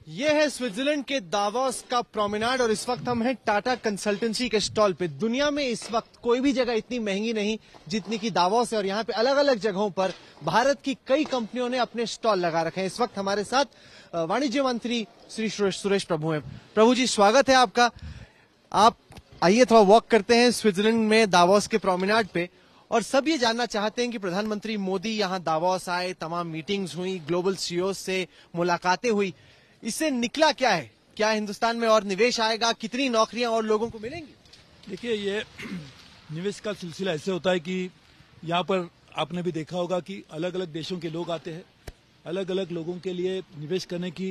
ये है स्विट्जरलैंड के दावोस का प्रोमेनाड और इस वक्त हम हैं टाटा कंसल्टेंसी के स्टॉल पे। दुनिया में इस वक्त कोई भी जगह इतनी महंगी नहीं जितनी की दावोस है और यहाँ पे अलग अलग जगहों पर भारत की कई कंपनियों ने अपने स्टॉल लगा रखे हैं। इस वक्त हमारे साथ वाणिज्य मंत्री श्री सुरेश प्रभु हैं। प्रभु जी, स्वागत है आपका। आप आइए थोड़ा वॉक करते हैं स्विट्जरलैंड में दावोस के प्रोमेनाड पे। और सब ये जानना चाहते हैं कि प्रधानमंत्री मोदी यहाँ दावोस आए, तमाम मीटिंग्स हुई, ग्लोबल सीईओ से मुलाकातें हुई, इससे निकला क्या है? क्या हिंदुस्तान में और निवेश आएगा? कितनी नौकरियां और लोगों को मिलेंगी? देखिए, ये निवेश का सिलसिला ऐसे होता है कि यहाँ पर आपने भी देखा होगा कि अलग अलग देशों के लोग आते हैं। अलग अलग लोगों के लिए निवेश करने की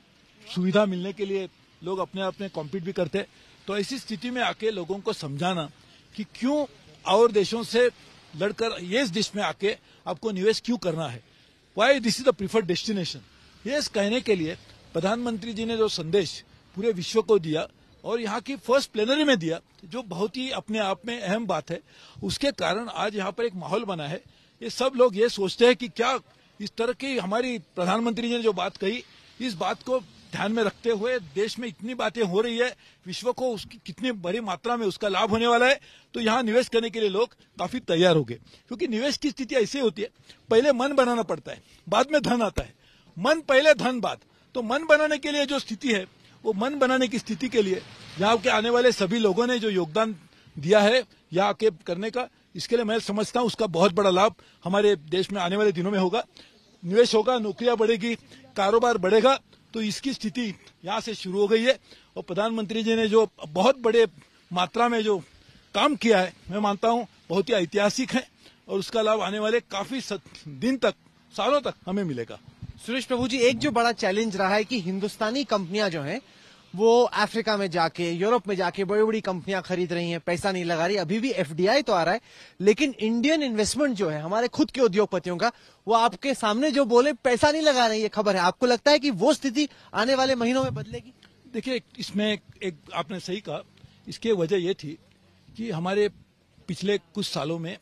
सुविधा मिलने के लिए लोग अपने आप में कॉम्पीट भी करते हैं। तो ऐसी स्थिति में आके लोगों को समझाना कि क्यों और देशों से लड़कर ये देश में आके आपको निवेश क्यों करना है, why this is the preferred destination, ये कहने के लिए प्रधानमंत्री जी ने जो संदेश पूरे विश्व को दिया और यहाँ की फर्स्ट प्लेनरी में दिया, जो बहुत ही अपने आप में अहम बात है, उसके कारण आज यहाँ पर एक माहौल बना है। ये सब लोग ये सोचते हैं कि क्या इस तरह की हमारी प्रधानमंत्री जी ने जो बात कही, इस बात को ध्यान में रखते हुए देश में इतनी बातें हो रही है, विश्व को उसकी कितनी बड़ी मात्रा में उसका लाभ होने वाला है, तो यहाँ निवेश करने के लिए लोग काफी तैयार हो गए। क्योंकि निवेश की स्थिति ऐसी होती है, पहले मन बनाना पड़ता है, बाद में धन आता है। मन पहले, धन बाद। तो मन बनाने के लिए जो स्थिति है, वो मन बनाने की स्थिति के लिए यहाँ के आने वाले सभी लोगों ने जो योगदान दिया है यहाँ आके करने का, इसके लिए मैं समझता हूँ उसका बहुत बड़ा लाभ हमारे देश में आने वाले दिनों में होगा। निवेश होगा, नौकरियां बढ़ेगी, कारोबार बढ़ेगा। तो इसकी स्थिति यहाँ से शुरू हो गई है और प्रधानमंत्री जी ने जो बहुत बड़े मात्रा में जो काम किया है, मैं मानता हूँ बहुत ही ऐतिहासिक है और उसका लाभ आने वाले काफी दिन तक, सालों तक हमें मिलेगा। सुरेश प्रभु जी, एक जो बड़ा चैलेंज रहा है कि हिंदुस्तानी कंपनियां जो हैं वो अफ्रीका में जाके, यूरोप में जाके बड़ी बड़ी कंपनियां खरीद रही हैं, पैसा नहीं लगा रही। अभी भी एफडीआई तो आ रहा है, लेकिन इंडियन इन्वेस्टमेंट जो है हमारे खुद के उद्योगपतियों का, वो आपके सामने जो बोले पैसा नहीं लगा रही है, खबर है। आपको लगता है कि वो स्थिति आने वाले महीनों में बदलेगी? देखिए, इसमें एक आपने सही कहा, इसकी वजह ये थी कि हमारे पिछले कुछ सालों में,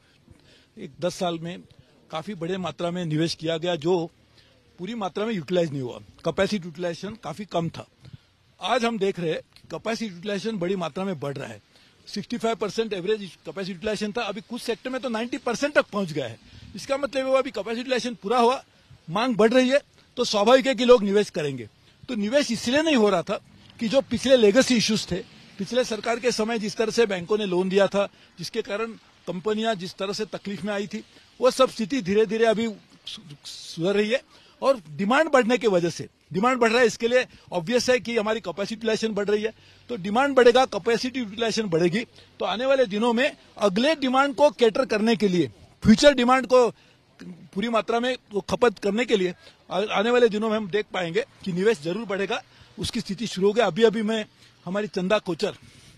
10 साल में काफी बड़े मात्रा में निवेश किया गया, जो पूरी मात्रा में यूटिलाइज नहीं हुआ। कैपेसिटी यूटिलाइजेशन काफी कम था। आज हम देख रहे हैं कि कैपेसिटी यूटिलाइजेशन बड़ी मात्रा में बढ़ रहा है। 65% एवरेज कैपेसिटी यूटिलाइजेशन था, अभी कुछ सेक्टर में तो 90% तक पहुंच गया है। इसका मतलब है अभी कैपेसिटी यूटिलाइजेशन पूरा हुआ, मांग बढ़ रही है, तो स्वाभाविक है कि लोग निवेश करेंगे। तो निवेश इसलिए नहीं हो रहा था कि जो पिछले लेगेसी इश्यूज थे, पिछले सरकार के समय जिस तरह से बैंकों ने लोन दिया था, जिसके कारण कंपनियां जिस तरह से तकलीफ में आई थी, वो सब स्थिति धीरे धीरे अभी सुधर रही है। और डिमांड बढ़ने की वजह से, डिमांड बढ़ रहा है, इसके लिए ऑब्वियस है कि हमारी कैपेसिटी यूटिलाइजेशन बढ़ रही है। तो डिमांड बढ़ेगा, कैपेसिटी यूटिलाइजेशन बढ़ेगी, तो आने वाले दिनों में अगले डिमांड को कैटर करने के लिए, फ्यूचर डिमांड को पूरी मात्रा में वो खपत करने के लिए आने वाले दिनों में हम देख पाएंगे कि निवेश जरूर बढ़ेगा। उसकी स्थिति शुरू हो गई। अभी अभी मैं हमारी चंदा कोचर,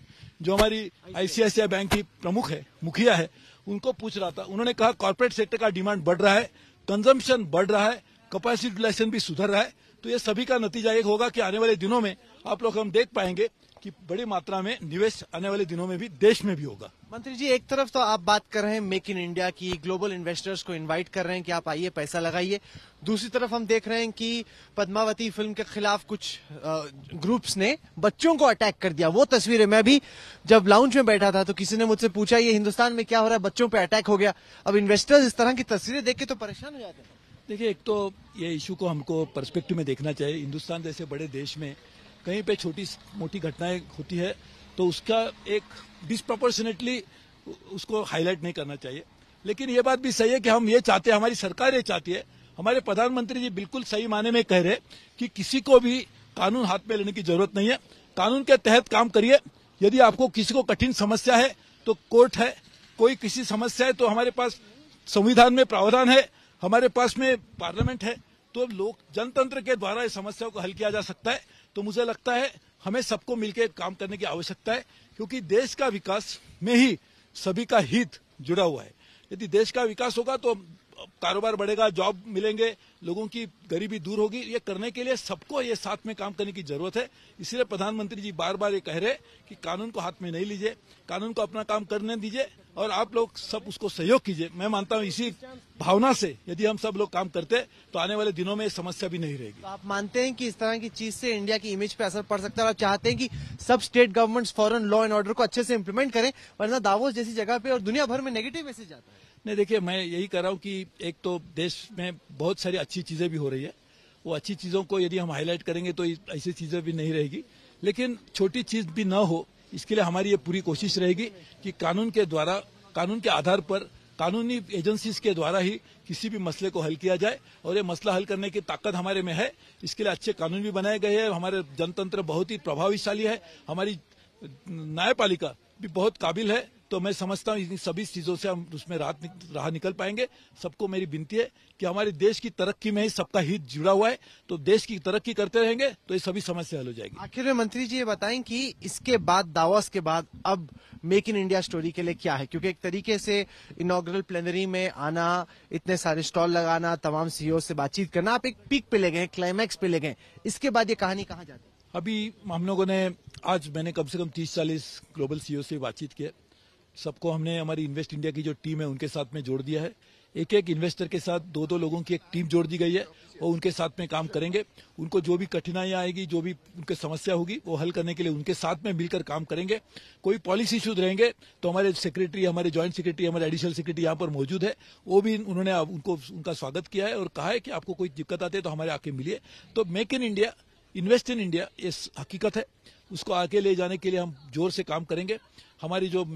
जो हमारी आईसीआईसीआई बैंक की प्रमुख है, मुखिया है, उनको पूछ रहा था। उन्होंने कहा कॉर्पोरेट सेक्टर का डिमांड बढ़ रहा है, कंजम्पशन बढ़ रहा है, कैपेसिटी यूटिलाइजेशन भी सुधर रहा है। तो ये सभी का नतीजा एक होगा कि आने वाले दिनों में आप लोग हम देख पाएंगे कि बड़ी मात्रा में निवेश आने वाले दिनों में भी देश में भी होगा। मंत्री जी, एक तरफ तो आप बात कर रहे हैं मेक इन इंडिया की, ग्लोबल इन्वेस्टर्स को इनवाइट कर रहे हैं कि आप आइए, पैसा लगाइए। दूसरी तरफ हम देख रहे हैं कि पद्मावती फिल्म के खिलाफ कुछ ग्रुप्स ने बच्चों को अटैक कर दिया। वो तस्वीरें, मैं भी जब लाउंज में बैठा था तो किसी ने मुझसे पूछा ये हिंदुस्तान में क्या हो रहा है, बच्चों पे अटैक हो गया। अब इन्वेस्टर्स इस तरह की तस्वीरें देख के तो परेशान हो जाते हैं। देखिए, एक तो ये इशू को हमको पर्सपेक्टिव में देखना चाहिए। हिंदुस्तान जैसे बड़े देश में कहीं पे छोटी मोटी घटनाएं होती है तो उसका एक डिस्प्रोपोर्शनेटली उसको हाईलाइट नहीं करना चाहिए। लेकिन ये बात भी सही है कि हम ये चाहते हैं, हमारी सरकार ये चाहती है, हमारे प्रधानमंत्री जी बिल्कुल सही माने में कह रहे कि किसी को भी कानून हाथ में लेने की जरूरत नहीं है। कानून के तहत काम करिए। यदि आपको किसी को कठिन समस्या है तो कोर्ट है, कोई किसी समस्या है तो हमारे पास संविधान में प्रावधान है, हमारे पास में पार्लियामेंट है, तो लोग जनतंत्र के द्वारा इस समस्या को हल किया जा सकता है। तो मुझे लगता है हमें सबको मिलकर काम करने की आवश्यकता है, क्योंकि देश का विकास में ही सभी का हित जुड़ा हुआ है। यदि देश का विकास होगा तो कारोबार बढ़ेगा, जॉब मिलेंगे, लोगों की गरीबी दूर होगी। ये करने के लिए सबको ये साथ में काम करने की जरूरत है। इसलिए प्रधानमंत्री जी बार बार ये कह रहे कि कानून को हाथ में नहीं लीजिए, कानून को अपना काम करने दीजिए और आप लोग सब उसको सहयोग कीजिए। मैं मानता हूँ इसी भावना से यदि हम सब लोग काम करते तो आने वाले दिनों में ये समस्या भी नहीं रहेगी। तो आप मानते हैं कि इस तरह की चीज से इंडिया की इमेज पे असर पड़ सकता है और आप चाहते हैं कि सब state governments foreign law and order को अच्छे से इंप्लीमेंट करें, वरना दावोस जैसी जगह पे और दुनिया भर में नेगेटिव मैसेज आता है। नहीं, देखिए, मैं यही कह रहा हूँ कि एक तो देश में बहुत सारी अच्छी चीजें भी हो रही है, वो अच्छी चीजों को यदि हम हाईलाइट करेंगे तो ऐसी चीजें भी नहीं रहेगी, लेकिन छोटी चीज भी ना हो इसके लिए हमारी ये पूरी कोशिश रहेगी कि कानून के द्वारा, कानून के आधार पर, कानूनी एजेंसीज के द्वारा ही किसी भी मसले को हल किया जाए और ये मसला हल करने की ताकत हमारे में है। इसके लिए अच्छे कानून भी बनाए गए हैं। हमारे जनतंत्र बहुत ही प्रभावशाली है, हमारी न्यायपालिका भी बहुत काबिल है। तो मैं समझता हूँ इन सभी चीजों से हम उसमें राह निकल पाएंगे। सबको मेरी विनती है कि हमारे देश की तरक्की में ही सबका हित जुड़ा हुआ है, तो देश की तरक्की करते रहेंगे तो ये सभी समस्या हल हो जाएगी। आखिर में मंत्री जी ये बताएं कि इसके बाद, दावोस के बाद, अब मेक इन इंडिया स्टोरी के लिए क्या है? क्योंकि एक तरीके से इनॉग्रल प्लेनरी में आना, इतने सारे स्टॉल लगाना, तमाम सीईओ से बातचीत करना, आप एक पीक पे ले गए, क्लाइमैक्स पे ले गए। इसके बाद ये कहानी कहाँ जाती है? अभी हम लोगों ने, आज मैंने कम से कम 30-40 ग्लोबल सीईओ से बातचीत की है। सबको हमने हमारी इन्वेस्ट इंडिया की जो टीम है उनके साथ में जोड़ दिया है। एक एक इन्वेस्टर के साथ 2-2 लोगों की एक टीम जोड़ दी गई है और उनके साथ में काम करेंगे। उनको जो भी कठिनाइयां आएगी, जो भी उनकी समस्या होगी, वो हल करने के लिए उनके साथ में मिलकर काम करेंगे। कोई पॉलिसी इश्यूज रहेंगे तो हमारे सेक्रेटरी, हमारे ज्वाइंट सेक्रेटरी, हमारे एडिशनल सेक्रेटरी यहाँ पर मौजूद है, वो भी उन्होंने उनका स्वागत किया है और कहा है कि आपको कोई दिक्कत आती है तो हमारे आके मिलिए। तो make in India, invest in India ये हकीकत है, उसको आगे ले जाने के लिए हम जोर से काम करेंगे। हमारी जो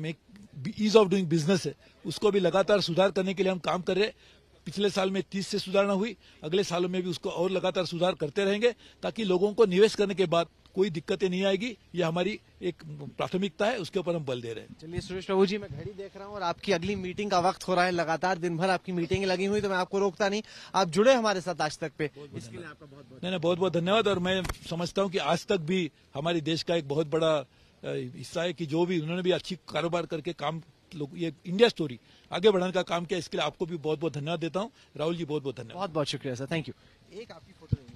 ईज ऑफ डूइंग बिजनेस है उसको भी लगातार सुधार करने के लिए हम काम कर रहे हैं। पिछले साल में 30 से सुधारना हुई, अगले सालों में भी उसको और लगातार सुधार करते रहेंगे ताकि लोगों को निवेश करने के बाद कोई दिक्कतें नहीं आएगी। ये हमारी एक प्राथमिकता है, उसके ऊपर हम बल दे रहे हैं। चलिए सुरेश प्रभु जी, मैं घड़ी देख रहा हूँ और आपकी अगली मीटिंग का वक्त हो रहा है। लगातार दिन भर आपकी मीटिंगें लगी हुई, तो मैं आपको रोकता नहीं, आप जुड़े हमारे साथ आज तक पे, इसके लिए आपका बहुत बहुत बहुत बहुत धन्यवाद। और मैं समझता हूँ कि आज तक भी हमारे देश का एक बहुत बड़ा हिस्सा है कि जो भी उन्होंने भी अच्छी कारोबार करके काम, ये इंडिया स्टोरी आगे बढ़ाने का काम किया। इसके लिए आपको भी बहुत बहुत धन्यवाद देता हूँ। राहुल जी, बहुत बहुत धन्यवाद। बहुत बहुत शुक्रिया सर, थैंक यू। एक आपकी फोटो